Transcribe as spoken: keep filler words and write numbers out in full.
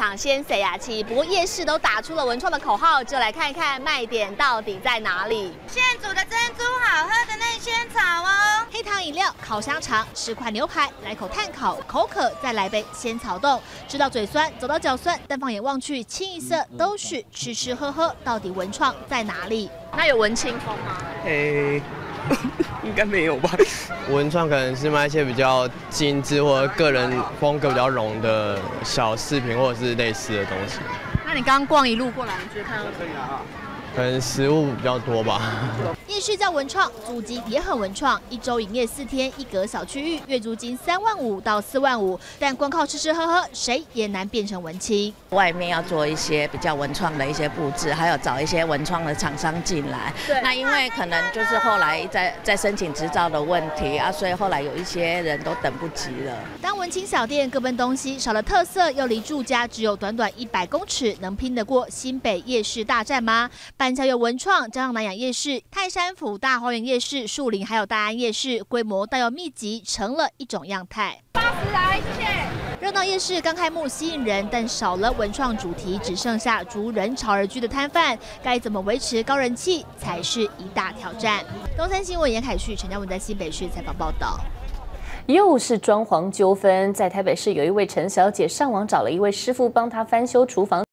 抢先谁呀气？不过夜市都打出了文创的口号，就来看一看卖点到底在哪里。 现煮的珍珠好喝的内仙草哦， 黑糖饮料、烤香肠、吃块牛排，来口炭烤，口渴再来杯仙草冻，吃到嘴酸，走到脚酸，但放眼望去，清一色都是吃吃喝喝，到底文创在哪里？那有文青风吗？ 诶、应该没有吧。 文创可能是卖一些比较精致或者个人风格比较浓的小饰品，或者是类似的东西。 那你刚刚逛一路过来，你觉得看到可以啊？ 可能食物比较多吧。 夜市叫文创，租金也很文创，一周营业四天，一格小区域，月租金三万五到四万五，但光靠吃吃喝喝，谁也难变成文青。 外面要做一些比较文创的一些布置，还有找一些文创的厂商进来。那因为可能就是后来在在申请执照的问题啊，所以后来有一些人都等不及了。 当文青小店各奔东西，少了特色，又离住家只有短短一百公尺，能拼得过新北夜市大战吗？板桥有文创，加上南洋夜市、泰山府大花园夜市、树林还有大安夜市，规模大又密集，成了一种样态。 八十来，谢谢。 热闹夜市刚开幕吸引人，但少了文创主题，只剩下逐人潮而居的摊贩，该怎么维持高人气才是一大挑战。东森新闻严凯旭、陈嘉文在新北市采访报道。 又是装潢纠纷，在台北市有一位陈小姐上网找了一位师傅帮她翻修厨房。